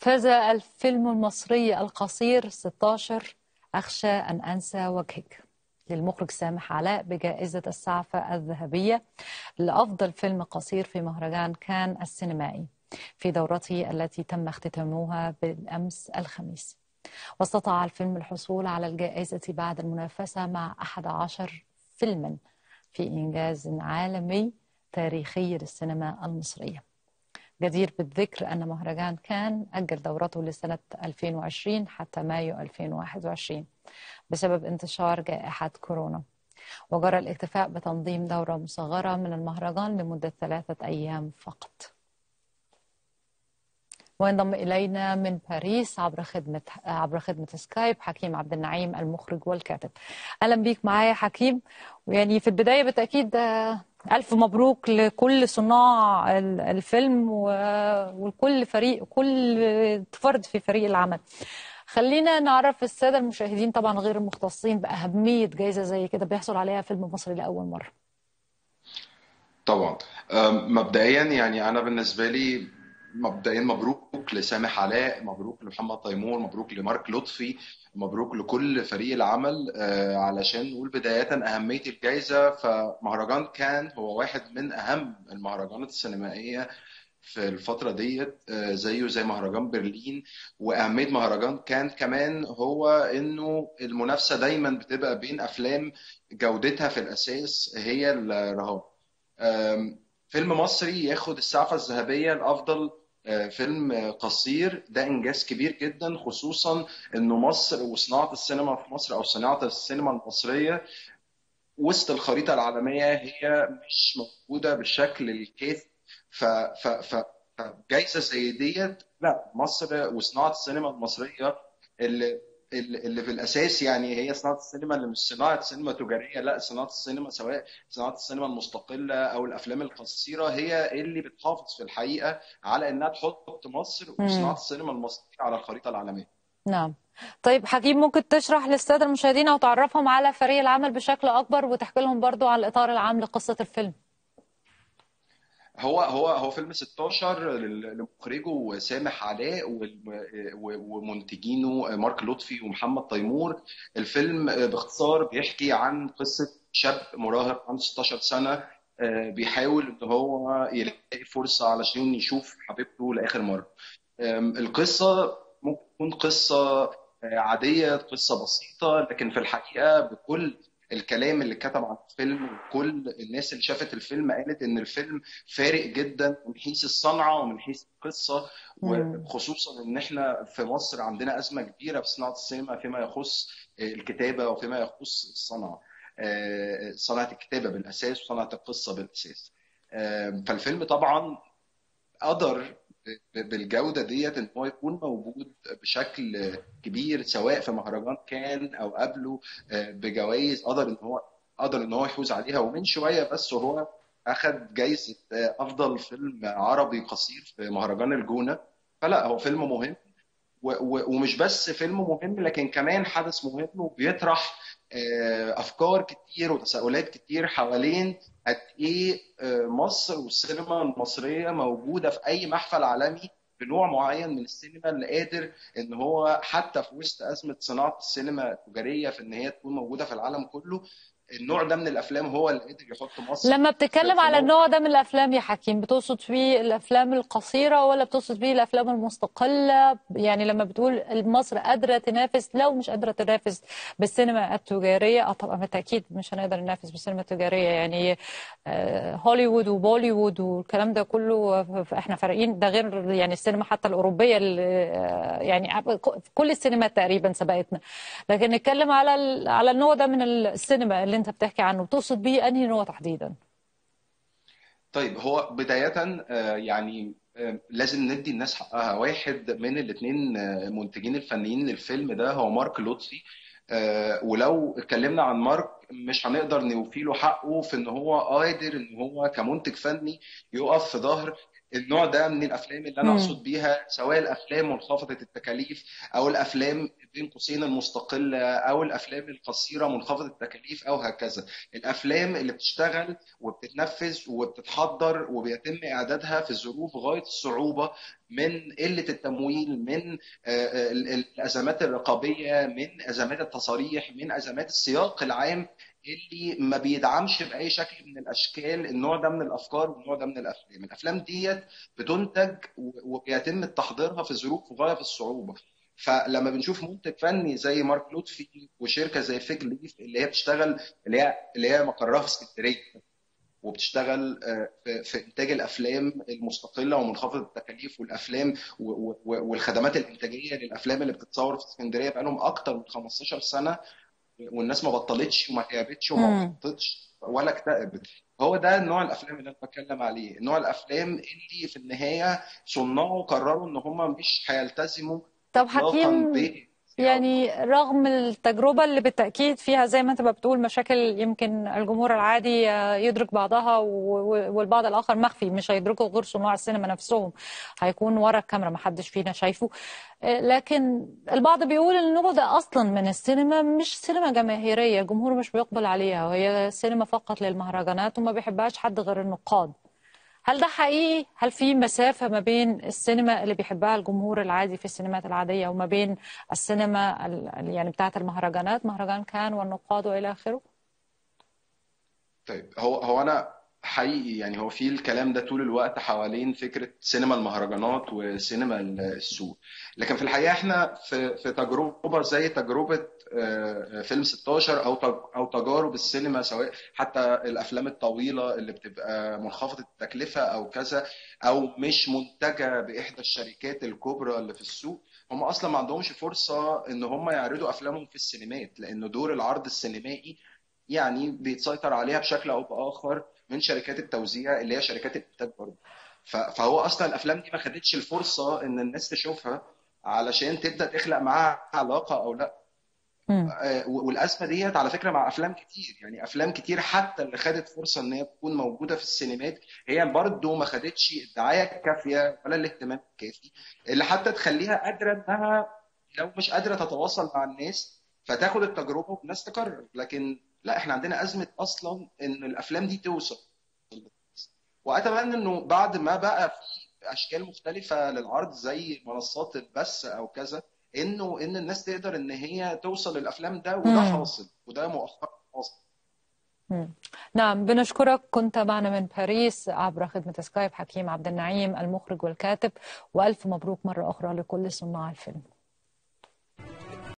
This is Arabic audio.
فاز الفيلم المصري القصير 16 أخشى أن أنسى وجهك للمخرج سامح علاء بجائزة السعفة الذهبية لأفضل فيلم قصير في مهرجان كان السينمائي في دورته التي تم اختتامها بالأمس الخميس. واستطاع الفيلم الحصول على الجائزة بعد المنافسة مع 11 فيلما في إنجاز عالمي تاريخي للسينما المصرية. جدير بالذكر أن مهرجان كان أجل دورته لسنة 2020 حتى مايو 2021 بسبب انتشار جائحة كورونا، وجرى الاكتفاء بتنظيم دورة مصغرة من المهرجان لمدة 3 أيام فقط. وينضم إلينا من باريس عبر خدمة سكايب حكيم عبد النعيم المخرج والكاتب. أهلا بيك معايا حكيم. ويعني في البداية بالتأكيد ألف مبروك لكل صناع الفيلم وكل فريق، كل فرد في فريق العمل. خلينا نعرف السادة المشاهدين طبعا غير المختصين بأهمية جائزة زي كده بيحصل عليها فيلم مصري لأول مرة. طبعا. مبدئيا يعني انا بالنسبه لي مبدئيا مبروك لسامح علاء، مبروك لمحمد تيمور، مبروك لمارك لطفي، مبروك لكل فريق العمل. علشان نقول بدايه اهميه الجائزه، فمهرجان كان هو واحد من اهم المهرجانات السينمائيه في الفترة ديت، زيه زي مهرجان برلين. وأهمية مهرجان كان كمان هو إنه المنافسة دايما بتبقى بين أفلام جودتها في الأساس هي الرهان. فيلم مصري ياخد السعفة الذهبية لأفضل فيلم قصير، ده إنجاز كبير جدا، خصوصا إنه مصر وصناعة السينما في مصر أو صناعة السينما المصرية وسط الخريطة العالمية هي مش موجودة بالشكل الكافي. ف ف ف فجايزة زي ديت، لا، مصر وصناعة السينما المصرية اللي اللي في الأساس يعني هي صناعة السينما اللي مش صناعة سينما تجارية، لا، صناعة السينما سواء صناعة السينما المستقلة أو الأفلام القصيرة هي اللي بتحافظ في الحقيقة على إنها تحط مصر وصناعة السينما المصرية على الخريطة العالمية. نعم. طيب حكيم، ممكن تشرح للسادة المشاهدين أو تعرفهم على فريق العمل بشكل أكبر وتحكي لهم برضو على الإطار العام لقصة الفيلم؟ هو فيلم 16 لمخرجه سامح علاء ومنتجينه مارك لطفي ومحمد تيمور. الفيلم باختصار بيحكي عن قصة شاب مراهق عنده 16 سنة، بيحاول ان هو يلاقي فرصة علشان يشوف حبيبته لآخر مرة. القصة ممكن تكون قصة عادية، قصة بسيطة، لكن في الحقيقة بكل الكلام اللي كتب عن الفيلم وكل الناس اللي شافت الفيلم قالت ان الفيلم فارق جدا من حيث الصنعة ومن حيث القصة. وخصوصا ان احنا في مصر عندنا أزمة كبيرة في صناعة السينما فيما يخص الكتابة وفيما يخص الصنعة، صناعة الكتابة بالأساس وصناعة القصة بالأساس. فالفيلم طبعا قدر بالجودة ديت ان هو يكون موجود بشكل كبير سواء في مهرجان كان او قبله، بجوائز قدر ان هو يفوز عليها. ومن شوية بس وهو اخذ جايزة افضل فيلم عربي قصير في مهرجان الجونة. فلا، هو فيلم مهم، ومش بس فيلم مهم لكن كمان حدث مهم، وبيطرح افكار كتير وتساؤلات كتير حوالين قد ايه مصر والسينما المصريه موجوده في اي محفل عالمي بنوع معين من السينما اللي قادر ان هو حتى في وسط ازمه صناعه السينما التجاريه في ان هي تكون موجوده في العالم كله. النوع ده من الافلام هو اللي قادر يحط مصر لما بتتكلم في على موقع. النوع ده من الأفلام يا حكيم، بتقصد فيه الأفلام القصيرة ولا بتقصد فيه الأفلام المستقلة؟ يعني لما بتقول مصر قادرة تنافس، لو مش قادرة تنافس بالسينما التجارية، طبعا بالتأكيد مش هنقدر ننافس بالسينما التجارية، يعني هوليوود وبوليوود والكلام ده كله احنا فارقين، ده غير يعني السينما حتى الأوروبية يعني كل السينما تقريبا سبقتنا. لكن نتكلم على النوع ده من السينما اللي انت بتحكي عنه، بتقصد بيه أنهي نوع تحديدا؟ طيب، هو بداية يعني لازم ندي الناس حقها. واحد من الاثنين منتجين الفنيين للفيلم ده هو مارك لطفي. ولو اتكلمنا عن مارك مش هنقدر نوفي له حقه في ان هو قادر ان هو كمنتج فني يقف في ظهر النوع ده من الافلام اللي انا مم. اقصد بيها، سواء الافلام منخفضه التكاليف او الافلام بين قوسين المستقله او الافلام القصيره منخفضه التكاليف او هكذا. الافلام اللي بتشتغل وبتتنفذ وبتتحضر وبيتم اعدادها في ظروف غايه الصعوبه، من قله التمويل، من الازمات الرقابيه، من ازمات التصاريح، من ازمات السياق العام اللي ما بيدعمش باي شكل من الاشكال النوع ده من الافكار والنوع ده من الافلام. الافلام ديت بتنتج وبيتم تحضيرها في ظروف غايه في الصعوبه. فلما بنشوف منتج فني زي مارك لوتفي وشركه زي فيج ليف اللي هي بتشتغل، اللي هي مقرها في اسكندريه، وبتشتغل في انتاج الافلام المستقله ومنخفضه التكاليف والافلام والخدمات الانتاجيه للافلام اللي بتتصور في اسكندريه بقالهم اكتر من 15 سنه، والناس ما بطلتش وما تعبتش وما مم. احبطتش ولا اكتئبت. هو ده نوع الافلام اللي انا بتكلم عليه، نوع الافلام اللي في النهايه صناعه قرروا ان هم مش هيلتزموا طب اطلاقا حكيم، بسياق. يعني رغم التجربة اللي بالتأكيد فيها زي ما أنت بتقول مشاكل يمكن الجمهور العادي يدرك بعضها والبعض الآخر مخفي مش هيدركه غير صناع السينما نفسهم، هيكون ورا الكاميرا ما حدش فينا شايفه. لكن البعض بيقول إن النوع ده أصلا من السينما مش سينما جماهيرية، الجمهور مش بيقبل عليها، وهي سينما فقط للمهرجانات وما بيحبهاش حد غير النقاد. هل ده حقيقي؟ هل في مسافة ما بين السينما اللي بيحبها الجمهور العادي في السينمات العادية وما بين السينما يعني بتاعة المهرجانات، مهرجان كان والنقاد وإلى آخره؟ طيب، هو انا حقيقي يعني هو في الكلام ده طول الوقت حوالين فكره سينما المهرجانات وسينما السوق. لكن في الحقيقه احنا في تجربه زي تجربه فيلم 16 او تجارب السينما، سواء حتى الافلام الطويله اللي بتبقى منخفضه التكلفه او كذا، او مش منتجه باحدى الشركات الكبرى اللي في السوق. هم اصلا ما عندهمش فرصه ان هم يعرضوا افلامهم في السينمات، لان دور العرض السينمائي يعني بيتسيطر عليها بشكل او باخر من شركات التوزيع اللي هي شركات الانتاج برضه. فهو اصلا الافلام دي ما خدتش الفرصه ان الناس تشوفها علشان تبدا تخلق معاها علاقه او لا. مم. والازمه ديت على فكره مع افلام كتير، يعني افلام كتير حتى اللي خدت فرصه ان هي تكون موجوده في السينمات هي برضه ما خدتش الدعايه الكافيه ولا الاهتمام الكافي اللي حتى تخليها قادره انها، لو مش قادره تتواصل مع الناس، فتاخد التجربه والناس تكرر. لكن لا، احنا عندنا ازمه اصلا ان الافلام دي توصل. واتمنى انه بعد ما بقى في اشكال مختلفه للعرض زي منصات البث او كذا، ان الناس تقدر ان هي توصل للافلام ده، وده مم. حاصل وده مؤخرا حاصل. مم. نعم، بنشكرك. كنت معنا من باريس عبر خدمة سكايب حكيم عبد النعيم المخرج والكاتب، وألف مبروك مرة أخرى لكل صناع الفيلم.